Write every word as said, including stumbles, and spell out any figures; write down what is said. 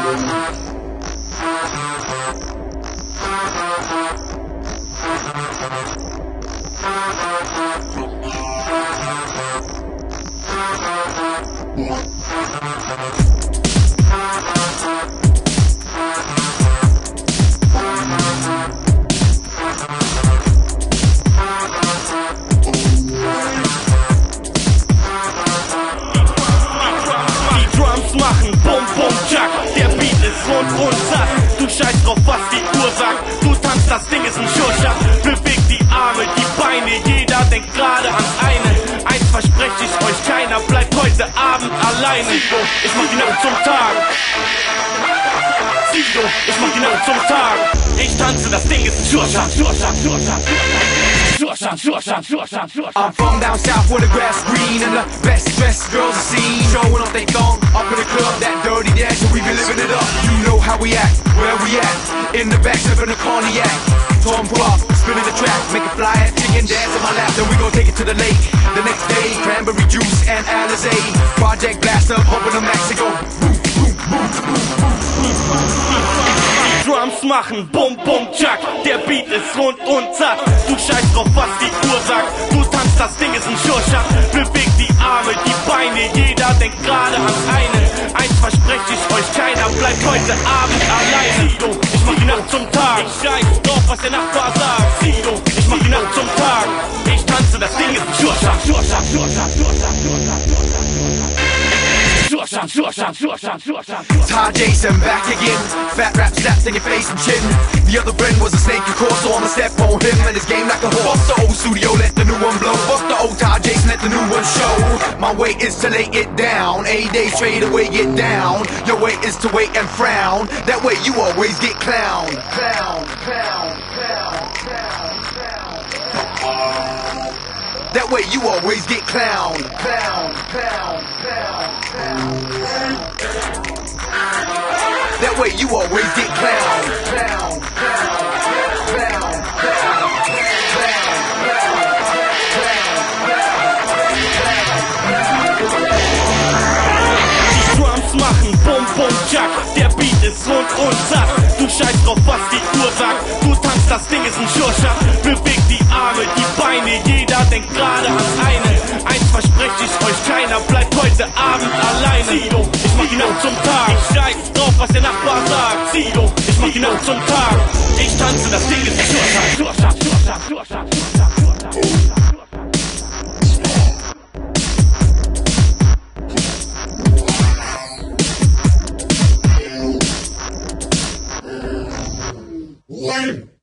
Machen, bum bum jack, der Beat ist rund und satt. Du scheißt drauf, was die Uhr sagt. Du tanzt, das Ding ist ein Schurschacht. Beweg die Arme, die Beine, jeder denkt gerade ans eine. Eins verspreche ich euch, keiner bleibt heute Abend alleine. Ich mach die Nacht zum Tag. Sido, ich mach die Nacht zum Tag. Ich tanze, das Ding ist ein Schurschacht, Schurschacht, Schurschacht. Schurschacht, Schurschacht, Schurschacht, Schurschacht. I'm from down south where the grass green and the best dressed girls are seen, showing off they thong up in the club, that dirty dance, and we be living it up. You know how we act, where we at, in the back sipping the cognac. Tom Pop, spinning the track, make a fly ass chicken dance on my lap, then we gon' take it to the lake. The next day, cranberry juice and Alizé, Project Blaster, pumping the Mexico. Drums machen, bum bum jack, der Beat ist rund und satt. Du scheißt drauf, was die Uhr sagt. Du tanzt, das Ding ist ein Schurschacht. Beweg die Arme, die Beine, jeder denkt gerade ans eine. Eins verspreche ich euch, keiner bleibt heute Abend alleine. Sido, ich mach die Nacht zum Tag. Ich scheiß drauf, was der Nachbar sagt. Sido, ich mach die Nacht zum Tag. Ich tanze, das Ding ist ein Schurschacht. Schurschacht, Schurschacht, Schurschacht, Schurschacht, Schurschacht, Schurschacht, Schurschacht, Schurschacht. Ty Jason back again, fat rap slaps in your face and chin. The other friend was a snake, of course, so I'ma step on him and his game like a horse. Fuck the old studio, let the new one blow. Fuck the old Ty Jason, let the new one show. My way is to lay it down, a day straight away get down. Your way is to wait and frown, that way you always get clown. Clown, clown, clown, clown, clown. That way you always get clown. Clown, clown, clown, clown. That way you always get clown. Clown, clown, clown, clown, Die Drums machen, bum bum jack, der Beat ist rund und satt. Du scheißt drauf, was die Uhr sagt. Du tanzt, das Ding ist ein Schurschacht. Beweg die Arme, die Beine, jeder denkt gerade ans eine. Eins verspreche ich euch, keiner bleibt heute Abend alleine. Sido, ich mach die Nacht zum Tag. Ich scheiß drauf, was der Nachbar sagt. Sido, ich mach die Nacht zum Tag. Ich tanze, das Ding ist ein Schurschacht, Schurschacht, Schurschacht, Schurschacht, Schurschacht, Schurschacht. One.